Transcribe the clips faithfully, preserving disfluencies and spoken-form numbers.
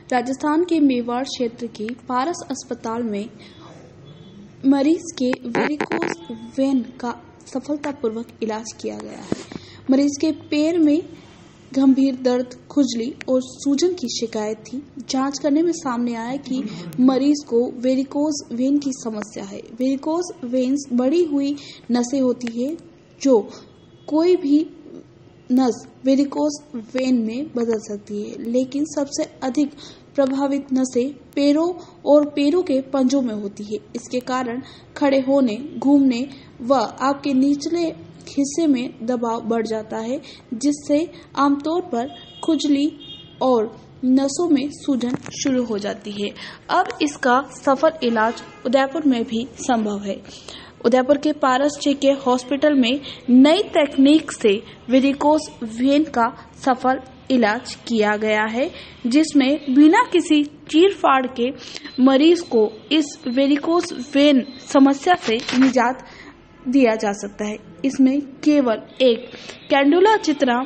राजस्थान के मेवाड़ क्षेत्र के पारस अस्पताल में मरीज के वेरिकोज वेन का सफलतापूर्वक इलाज किया गया है। मरीज के पैर में गंभीर दर्द, खुजली और सूजन की शिकायत थी। जांच करने में सामने आया कि मरीज को वेरिकोज वेन की समस्या है। वेरिकोज वेन्स बढ़ी हुई नसें होती है जो कोई भी नस वेरिकोज वेन में बदल सकती है, लेकिन सबसे अधिक प्रभावित नसें पैरों और पैरों के पंजों में होती है। इसके कारण खड़े होने, घूमने व आपके निचले हिस्से में दबाव बढ़ जाता है, जिससे आमतौर पर खुजली और नसों में सूजन शुरू हो जाती है। अब इसका सफल इलाज उदयपुर में भी संभव है। उदयपुर के पारस जी के हॉस्पिटल में नई तकनीक से वेरिकोज वेन का सफल इलाज किया गया है, जिसमें बिना किसी चीर-फाड़ के मरीज को इस वेरिकोज वेन समस्या से निजात दिया जा सकता है। इसमें केवल एक कैंडुला जितना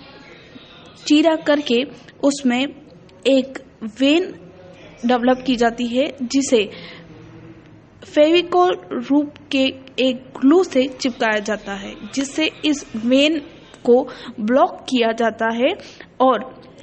चीरा करके उसमें एक वेन डेवलप की जाती है, जिसे फेविकोल रूप के एक ग्लू से चिपकाया जाता है, जिससे इस वेन को ब्लॉक किया जाता है और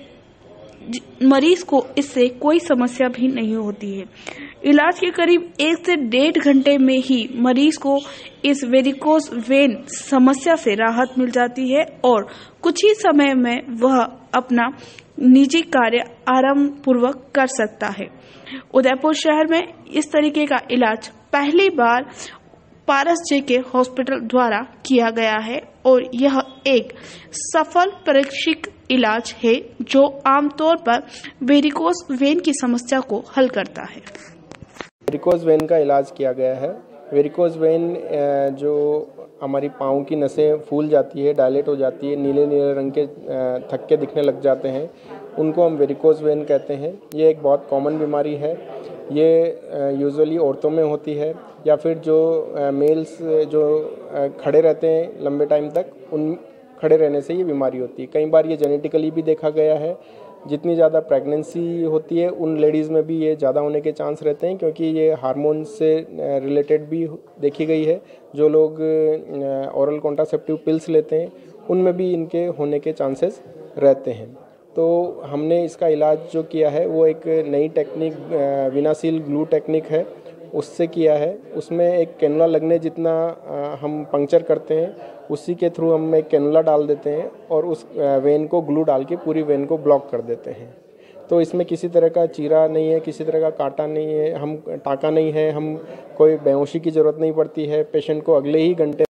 मरीज को इससे कोई समस्या भी नहीं होती है। इलाज के करीब एक से डेढ़ घंटे में ही मरीज को इस वेरिकोज वेन समस्या से राहत मिल जाती है और कुछ ही समय में वह अपना निजी कार्य आराम पूर्वक कर सकता है। उदयपुर शहर में इस तरीके का इलाज पहली बार पारस जी के हॉस्पिटल द्वारा किया गया है और यह एक सफल परीक्षित इलाज है जो आमतौर पर वेरिकोज वेन की समस्या को हल करता है। वेरिकोज वेन का इलाज किया गया है। वेरिकोज वेन जो हमारी पाँव की नसें फूल जाती है, डायलेट हो जाती है, नीले नीले रंग के थक्के दिखने लग जाते हैं, उनको हम वेरिकोज वेन कहते हैं। ये एक बहुत कॉमन बीमारी है। ये यूजुअली औरतों में होती है या फिर जो मेल्स जो खड़े रहते हैं लंबे टाइम तक, उन खड़े रहने से ये बीमारी होती है। कई बार ये जेनेटिकली भी देखा गया है। जितनी ज़्यादा प्रेगनेंसी होती है उन लेडीज़ में भी ये ज़्यादा होने के चांस रहते हैं, क्योंकि ये हार्मोन से रिलेटेड भी देखी गई है। जो लोग ओरल कॉन्ट्रासेप्टिव पिल्स लेते हैं उनमें भी इनके होने के चांसेस रहते हैं। तो हमने इसका इलाज जो किया है वो एक नई टेक्निक विनासील ग्लू टेक्निक है, उससे किया है। उसमें एक कैनुला लगने जितना हम पंक्चर करते हैं, उसी के थ्रू हम एक कैनुला डाल देते हैं और उस वेन को ग्लू डाल के पूरी वेन को ब्लॉक कर देते हैं। तो इसमें किसी तरह का चीरा नहीं है, किसी तरह का कांटा नहीं है, हम टाँका नहीं है, हम कोई बेहोशी की ज़रूरत नहीं पड़ती है। पेशेंट को अगले ही घंटे